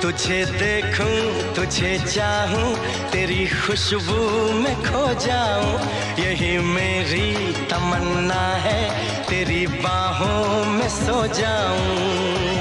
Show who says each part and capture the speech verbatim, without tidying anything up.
Speaker 1: तुझे देखूं, तुझे चाहूं, तेरी खुशबू में खो जाऊं, यही मेरी तमन्ना है, तेरी बाहों में सो जाऊं।